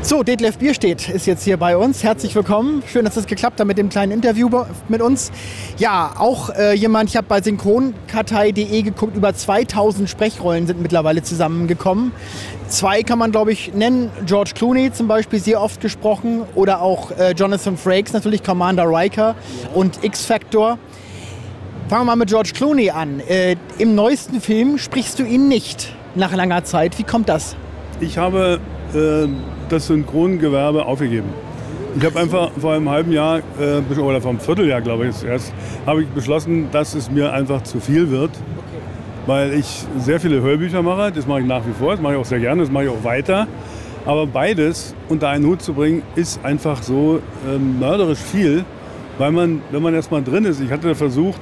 So, Detlef Bierstedt ist jetzt hier bei uns. Herzlich willkommen. Schön, dass es geklappt hat mit dem kleinen Interview mit uns. Ja, auch jemand, ich habe bei synchronkartei.de geguckt, über 2000 Sprechrollen sind mittlerweile zusammengekommen. 2 kann man, glaube ich, nennen. George Clooney zum Beispiel, sehr oft gesprochen. Oder auch Jonathan Frakes, natürlich Commander Riker und X-Factor. Fangen wir mal mit George Clooney an. Im neuesten Film sprichst du ihn nicht nach langer Zeit. Wie kommt das? Ich habe das Synchrongewerbe aufgegeben. Ich habe einfach vor einem halben Jahr, oder vor einem Vierteljahr, glaube ich, erst, habe ich beschlossen, dass es mir einfach zu viel wird. Weil ich sehr viele Hörbücher mache, das mache ich nach wie vor, das mache ich auch sehr gerne, das mache ich auch weiter. Aber beides unter einen Hut zu bringen, ist einfach so mörderisch viel, weil man, wenn man erst mal drin ist, ich hatte versucht,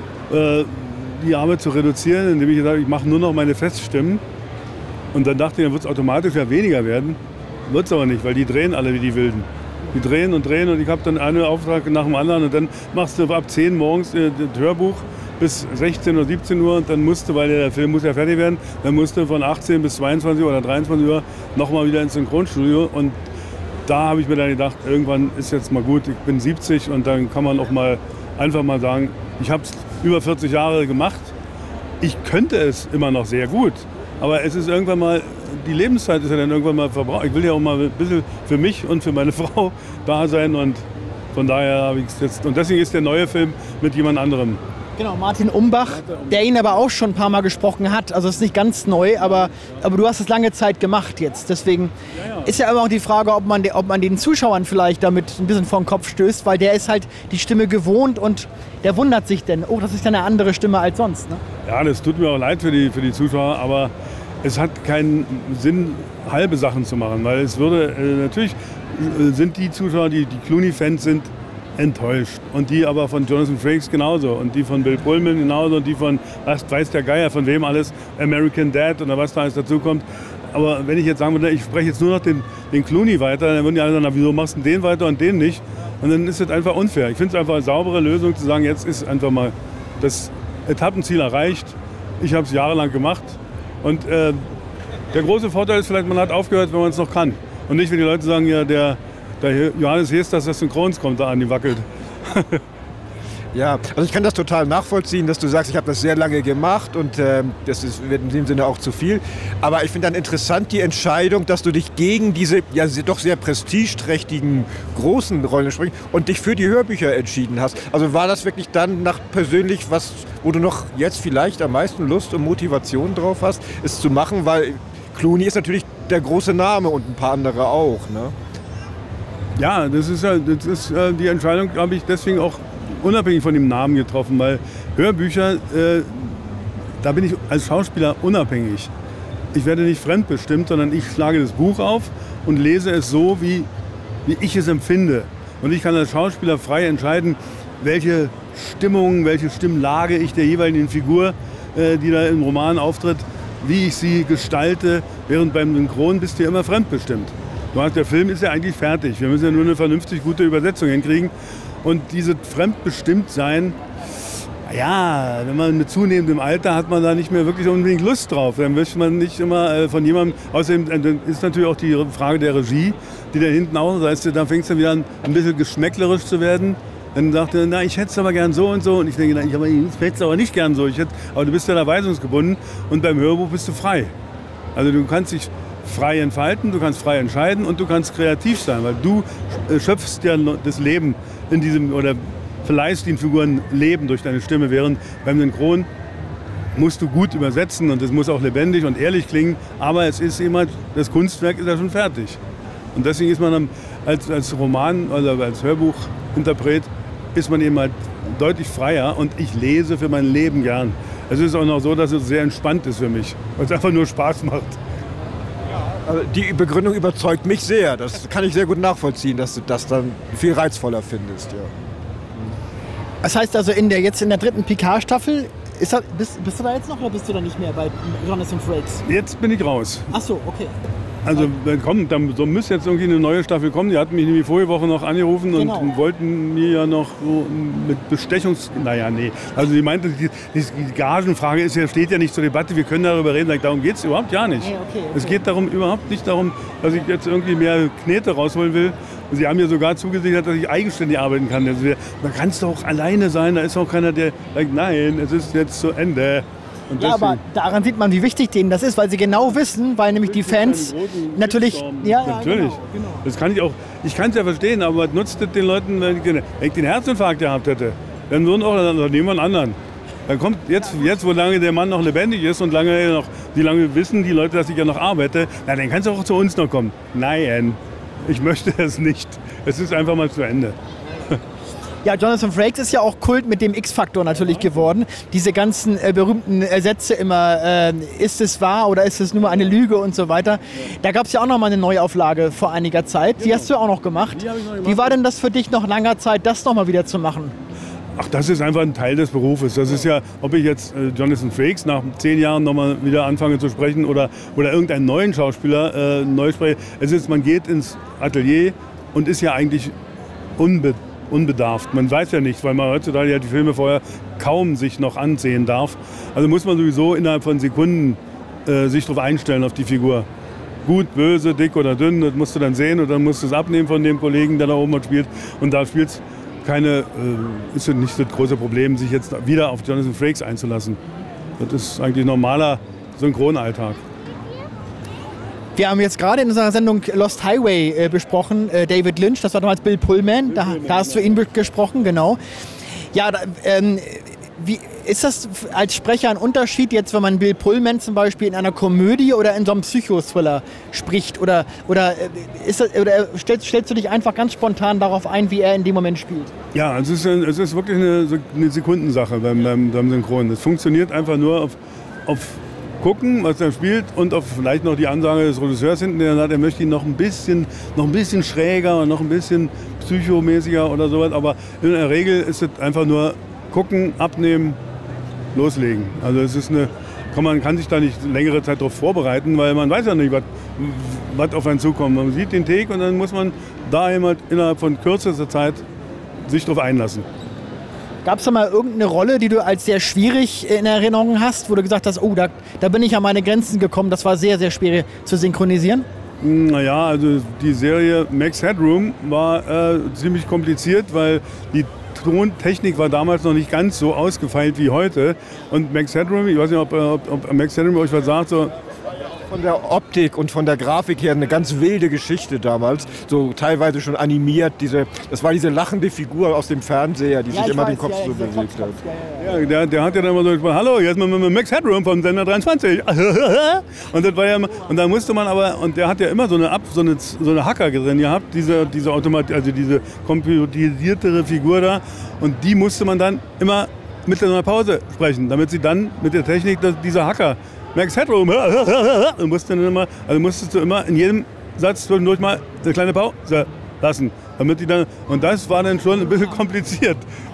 die Arbeit zu reduzieren, indem ich gesagt habe, ich mache nur noch meine Feststimmen. Und dann dachte ich, dann wird es automatisch ja weniger werden. Wird es aber nicht, weil die drehen alle wie die Wilden. Die drehen und ich habe dann einen Auftrag nach dem anderen und dann machst du ab 10 morgens das Hörbuch bis 16 oder 17 Uhr und dann musst du, weil der Film muss ja fertig werden, dann musst du von 18 bis 22 oder 23 Uhr nochmal wieder ins Synchronstudio und da habe ich mir dann gedacht, irgendwann ist jetzt mal gut, ich bin 70 und dann kann man auch mal einfach mal sagen, ich habe es über 40 Jahre gemacht, ich könnte es immer noch sehr gut. Aber es ist irgendwann mal, die Lebenszeit ist ja dann irgendwann mal verbraucht. Ich will ja auch mal ein bisschen für mich und für meine Frau da sein und von daher habe ich es jetzt. Und deswegen ist der neue Film mit jemand anderem. Genau, Martin Umbach, der ihn aber auch schon ein paar Mal gesprochen hat. Also es ist nicht ganz neu, aber du hast es lange Zeit gemacht jetzt. Deswegen ist ja immer auch die Frage, ob man den Zuschauern vielleicht damit ein bisschen vor den Kopf stößt, weil der ist halt die Stimme gewohnt und der wundert sich denn, oh, das ist ja eine andere Stimme als sonst. Ne? Ja, das tut mir auch leid für die Zuschauer, aber es hat keinen Sinn, halbe Sachen zu machen, weil es würde, natürlich sind die Zuschauer, die Clooney-Fans sind, enttäuscht. Und die aber von Jonathan Frakes genauso. Und die von Bill Pullman genauso. Und die von, was weiß der Geier, von wem alles, American Dad oder was da alles dazu kommt. Aber wenn ich jetzt sagen würde, ich spreche jetzt nur noch den Clooney weiter, dann würden die alle sagen, na, wieso machst du den weiter und den nicht? Und dann ist das einfach unfair. Ich finde es einfach eine saubere Lösung zu sagen, jetzt ist einfach mal das Etappenziel erreicht. Ich habe es jahrelang gemacht. Und der große Vorteil ist vielleicht, man hat aufgehört, wenn man es noch kann. Und nicht, wenn die Leute sagen, ja, der Johannes Hees, dass das Synchrons kommt, da an die wackelt. Ja, also ich kann das total nachvollziehen, dass du sagst, ich habe das sehr lange gemacht und das wird in dem Sinne auch zu viel. Aber ich finde dann interessant die Entscheidung, dass du dich gegen diese ja doch sehr prestigeträchtigen großen Rollen sprichst und dich für die Hörbücher entschieden hast. Also war das wirklich dann nach persönlich was, wo du noch jetzt vielleicht am meisten Lust und Motivation drauf hast, es zu machen, weil Clooney ist natürlich der große Name und ein paar andere auch, ne? Ja, das ist die Entscheidung, habe ich deswegen auch unabhängig von dem Namen getroffen, weil Hörbücher, da bin ich als Schauspieler unabhängig. Ich werde nicht fremdbestimmt, sondern ich schlage das Buch auf und lese es so, wie ich es empfinde. Und ich kann als Schauspieler frei entscheiden, welche Stimmung, welche Stimmlage ich der jeweiligen Figur, die da im Roman auftritt, wie ich sie gestalte, während beim Synchron bist du ja immer fremdbestimmt. Der Film ist ja eigentlich fertig. Wir müssen ja nur eine vernünftig gute Übersetzung hinkriegen. Und diese Fremdbestimmtsein, ja, wenn man mit zunehmendem Alter hat man da nicht mehr wirklich unbedingt Lust drauf. Dann möchte man nicht immer von jemandem, außerdem ist natürlich auch die Frage der Regie, die da hinten auch, das heißt, da fängt es dann wieder an, ein bisschen geschmäcklerisch zu werden. Dann sagt er, na, ich hätte es aber gern so und so. Und ich denke, na, ich hätte es aber nicht gern so. Aber du bist ja da weisungsgebunden und beim Hörbuch bist du frei. Also du kannst dich frei entfalten, du kannst frei entscheiden und du kannst kreativ sein, weil du schöpfst ja das Leben in diesem oder verleihst den Figuren Leben durch deine Stimme, während beim Synchron musst du gut übersetzen und es muss auch lebendig und ehrlich klingen, aber es ist immer, das Kunstwerk ist ja schon fertig. Und deswegen ist man dann als Roman oder als Hörbuchinterpret ist man eben halt deutlich freier und ich lese für mein Leben gern. Es ist auch noch so, dass es sehr entspannt ist für mich, weil es einfach nur Spaß macht. Also die Begründung überzeugt mich sehr. Das kann ich sehr gut nachvollziehen, dass du das dann viel reizvoller findest. Ja. Das heißt also, jetzt in der 3. Picard-Staffel, bist du da jetzt noch oder bist du da nicht mehr bei Jonathan Frakes? Jetzt bin ich raus. Ach so, okay. Also kommt, dann so müsste jetzt irgendwie eine neue Staffel kommen. Die hatten mich nämlich vorige Woche noch angerufen und wollten mir ja noch so mit Naja, nee. Also sie meinte, die Gagenfrage steht ja nicht zur Debatte, wir können darüber reden. Darum geht es überhaupt gar nicht. Okay. Es geht überhaupt nicht darum, dass ich jetzt irgendwie mehr Knete rausholen will. Sie haben mir sogar zugesichert, dass ich eigenständig arbeiten kann. Also man kann es doch alleine sein, da ist auch keiner, der sagt, nein, es ist jetzt zu Ende. Ja, aber daran sieht man, wie wichtig denen das ist, weil sie genau wissen, weil nämlich die Fans natürlich... Ja, natürlich. Genau. Das kann ich auch. Ich kann es ja verstehen, aber was nutzt es den Leuten, wenn ich den Herzinfarkt gehabt hätte? Dann würden auch jemand anderen. Dann kommt jetzt, wo lange der Mann noch lebendig ist und wie lange wissen die Leute, dass ich ja noch arbeite, na, dann kann es auch zu uns noch kommen. Nein, ich möchte es nicht. Es ist einfach mal zu Ende. Ja, Jonathan Frakes ist ja auch Kult mit dem X-Faktor natürlich geworden. Diese ganzen berühmten Sätze immer, ist es wahr oder ist es nur eine Lüge und so weiter. Da gab es ja auch noch mal eine Neuauflage vor einiger Zeit. Die hast du auch noch gemacht. Wie war denn das für dich nach langer Zeit, das noch mal wieder zu machen? Ach, das ist einfach ein Teil des Berufes. Das ist ja, ob ich jetzt Jonathan Frakes nach 10 Jahren noch mal wieder anfange zu sprechen oder irgendeinen neuen Schauspieler neu spreche. Man geht ins Atelier und ist ja eigentlich unbedarft. Man weiß ja nicht, weil man heutzutage ja die Filme vorher kaum sich noch ansehen darf. Also muss man sowieso innerhalb von Sekunden sich darauf einstellen, auf die Figur. Gut, böse, dick oder dünn, das musst du dann sehen und dann musst du es abnehmen von dem Kollegen, der da oben spielt. Und da spielt es ist nicht das große Problem, sich jetzt wieder auf Jonathan Frakes einzulassen. Das ist eigentlich normaler Synchronalltag. Wir haben jetzt gerade in unserer Sendung Lost Highway besprochen, David Lynch, das war damals Bill Pullman, da hast du ihn gesprochen, genau. Ja, wie ist das als Sprecher ein Unterschied jetzt, wenn man Bill Pullman zum Beispiel in einer Komödie oder in so einem Psychothriller spricht? Oder stellst du dich einfach ganz spontan darauf ein, wie er in dem Moment spielt? Ja, es ist wirklich eine Sekundensache beim Synchron. Es funktioniert einfach nur auf gucken, was er spielt und auf vielleicht noch die Ansage des Regisseurs hinten, der sagt, er möchte ihn noch ein bisschen schräger und noch ein bisschen psychomäßiger oder sowas. Aber in der Regel ist es einfach nur gucken, abnehmen, loslegen. Also es ist man kann sich da nicht längere Zeit darauf vorbereiten, weil man weiß ja nicht, was auf einen zukommt. Man sieht den Take und dann muss man da innerhalb von kürzester Zeit sich darauf einlassen. Gab es da mal irgendeine Rolle, die du als sehr schwierig in Erinnerung hast, wo du gesagt hast, oh, da bin ich an meine Grenzen gekommen, das war sehr, sehr schwierig zu synchronisieren? Naja, also die Serie Max Headroom war ziemlich kompliziert, weil die Tontechnik war damals noch nicht ganz so ausgefeilt wie heute. Und Max Headroom, ich weiß nicht, ob Max Headroom euch was sagt, so. Von der Optik und von der Grafik her eine ganz wilde Geschichte damals. So teilweise schon animiert. Das war diese lachende Figur aus dem Fernseher, die sich immer den Kopf so bewegt hat. Ja, der hat ja dann immer so gesprochen, hallo, jetzt mit Max Headroom vom Sender 23. Und das war ja immer, und da musste man aber, und der hat ja immer so eine Hacker drin gehabt, diese computerisiertere Figur da. Und die musste man dann immer mit so einer Pause sprechen, damit sie dann mit der Technik dieser Hacker Max Headroom, musstest du immer in jedem Satz zwischendurch mal eine kleine Pause lassen. Damit die dann, und das war dann schon ein bisschen kompliziert.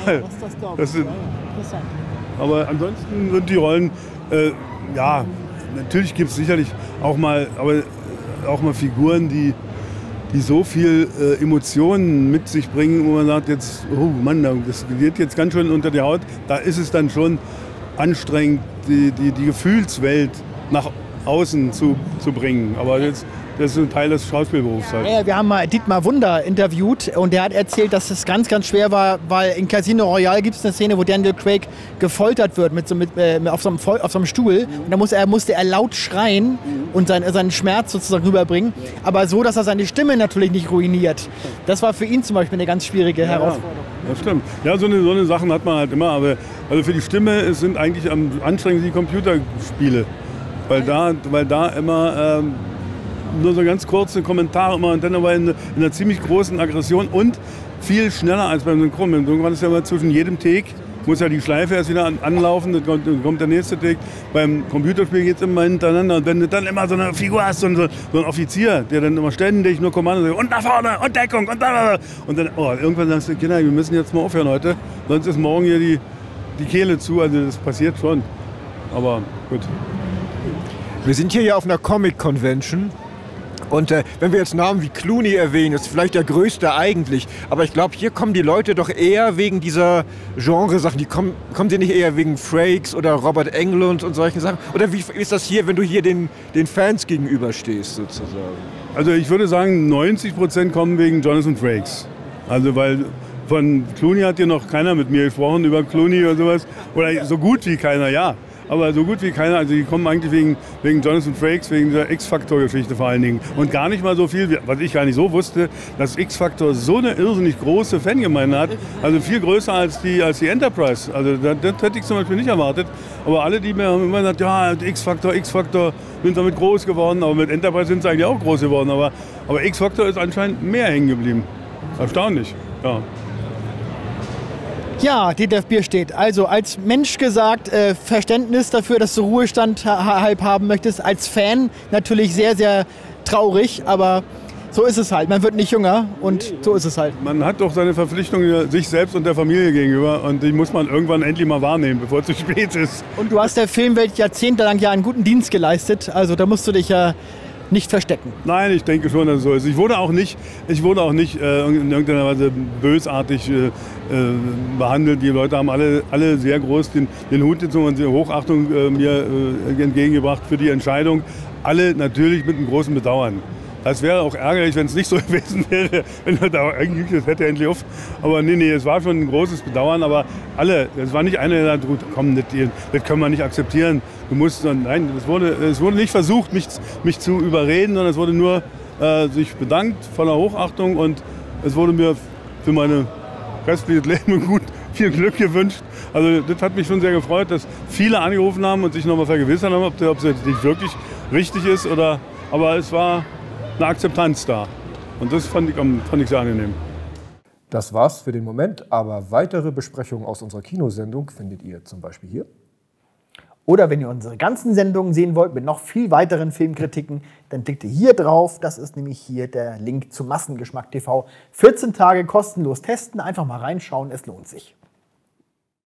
Aber ansonsten sind die Rollen, natürlich gibt es sicherlich auch mal Figuren, die so viel Emotionen mit sich bringen, wo man sagt, jetzt, oh Mann, das geht jetzt ganz schön unter die Haut. Da ist es dann schon anstrengend, die Gefühlswelt nach außen zu bringen. Aber das ist ein Teil des Schauspielberufs halt. Ja, wir haben mal Dietmar Wunder interviewt und der hat erzählt, dass es ganz, ganz schwer war, weil in Casino Royale gibt es eine Szene, wo Daniel Craig gefoltert wird auf so einem Stuhl. Und da musste er laut schreien und seinen Schmerz sozusagen rüberbringen. Aber so, dass er seine Stimme natürlich nicht ruiniert. Das war für ihn zum Beispiel eine ganz schwierige Herausforderung. Das stimmt. Ja, so eine Sachen hat man halt immer. Aber also für die Stimme sind eigentlich am anstrengendsten die Computerspiele. Weil da immer nur so ganz kurze Kommentare immer und dann aber in einer ziemlich großen Aggression und viel schneller als beim Synchron. Beim Synchron ist ja mal zwischen jedem Take, muss ja die Schleife erst wieder anlaufen, dann kommt der nächste Take. Beim Computerspiel geht es immer hintereinander und wenn du dann immer so eine Figur hast, so ein Offizier, der dann immer ständig nur Kommando sagt, und nach vorne und Deckung und da. Und dann, irgendwann sagst du, Kinder, wir müssen jetzt mal aufhören heute, sonst ist morgen hier die Kehle zu, also das passiert schon. Aber gut. Wir sind hier ja auf einer Comic-Convention. Und wenn wir jetzt Namen wie Clooney erwähnen, ist vielleicht der größte eigentlich, aber ich glaube, hier kommen die Leute doch eher wegen dieser Genresachen, kommen sie nicht eher wegen Frakes oder Robert Englund und solchen Sachen? Oder wie ist das hier, wenn du hier den Fans gegenüberstehst sozusagen? Also ich würde sagen, 90% kommen wegen Jonathan Frakes. Also weil von Clooney hat hier noch keiner mit mir gesprochen über Clooney oder sowas. Oder so gut wie keiner, ja. Aber so gut wie keiner, also die kommen eigentlich wegen Jonathan Frakes, wegen der X-Factor-Geschichte vor allen Dingen. Und gar nicht mal so viel, was ich gar nicht so wusste, dass X-Factor so eine irrsinnig große Fangemeinde hat. Also viel größer als die Enterprise. Also das hätte ich zum Beispiel nicht erwartet. Aber alle, die mir haben immer gesagt, ja, X-Factor, sind damit groß geworden. Aber mit Enterprise sind sie eigentlich auch groß geworden. Aber X-Factor ist anscheinend mehr hängen geblieben. Erstaunlich, ja. Ja, Detlef Bierstedt, also als Mensch gesagt, Verständnis dafür, dass du Ruhestand halb haben möchtest. Als Fan natürlich sehr, sehr traurig, aber so ist es halt. Man wird nicht jünger und so ist es halt. Man hat doch seine Verpflichtungen sich selbst und der Familie gegenüber und die muss man irgendwann endlich mal wahrnehmen, bevor es zu spät ist. Und du hast der Filmwelt jahrzehntelang ja einen guten Dienst geleistet, also da musst du dich ja nicht verstecken. Nein, ich denke schon, dass es so ist. Ich wurde auch nicht in irgendeiner Weise bösartig behandelt. Die Leute haben alle sehr groß den Hut gezogen und Hochachtung mir entgegengebracht für die Entscheidung. Alle natürlich mit einem großen Bedauern. Das wäre auch ärgerlich, wenn es nicht so gewesen wäre, wenn er da eigentlich das hätte endlich auf. Aber nee, es war schon ein großes Bedauern, aber es war nicht einer, der sagt, gut, komm, das können wir nicht akzeptieren. Du musst, nein, es wurde nicht versucht, mich zu überreden, sondern es wurde nur sich bedankt voller Hochachtung und es wurde mir für meine restliches Leben gut viel Glück gewünscht. Also das hat mich schon sehr gefreut, dass viele angerufen haben und sich nochmal vergewissert haben, ob es jetzt nicht wirklich richtig ist aber es war eine Akzeptanz da. Und das fand ich sehr angenehm. Das war's für den Moment, aber weitere Besprechungen aus unserer Kinosendung findet ihr zum Beispiel hier. Oder wenn ihr unsere ganzen Sendungen sehen wollt mit noch viel weiteren Filmkritiken, dann klickt ihr hier drauf. Das ist nämlich hier der Link zu Massengeschmack TV. 14 Tage kostenlos testen, einfach mal reinschauen, es lohnt sich.